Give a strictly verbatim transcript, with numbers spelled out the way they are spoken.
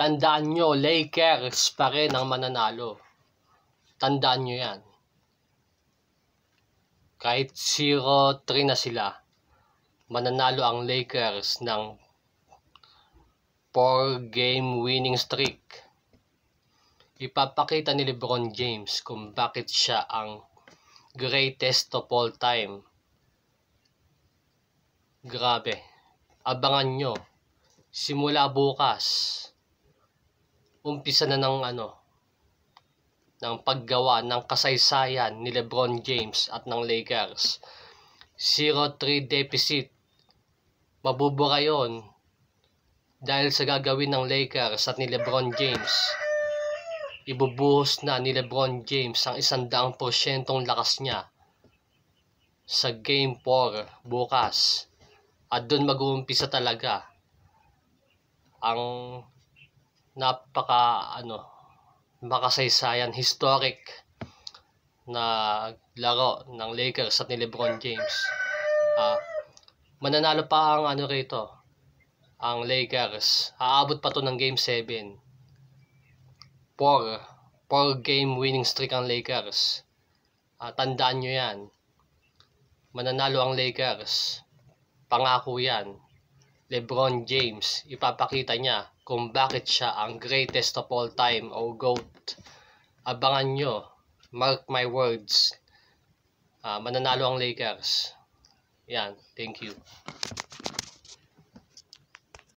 Tandaan nyo, Lakers pa rin ang mananalo. Tandaan nyo yan. Kahit zero three na sila, mananalo ang Lakers ng four game winning streak. Ipapakita ni LeBron James kung bakit siya ang greatest of all time. Grabe. Abangan nyo. Simula bukas, umpisa na ng ano, ng paggawa ng kasaysayan ni LeBron James at ng Lakers. zero three deficit. Mabubura yun dahil sa gagawin ng Lakers at ni LeBron James. Ibubuhos na ni LeBron James ang isandaang porsyentong lakas niya sa Game four bukas. At doon mag-uumpisa talaga ang napaka ano makasaysayan, historic na laro ng Lakers at ni LeBron James. Uh, mananalo pa ang ano rito, ang Lakers. Aabot pa to ng Game seven. four, four game winning streak ang Lakers. Uh, tandaan nyo yan. Mananalo ang Lakers. Pangako yan. LeBron James, ipapakita niya kung bakit siya ang greatest of all time o GOAT. Abangan nyo. Mark my words. Uh, mananalo ang Lakers. Yan. Thank you.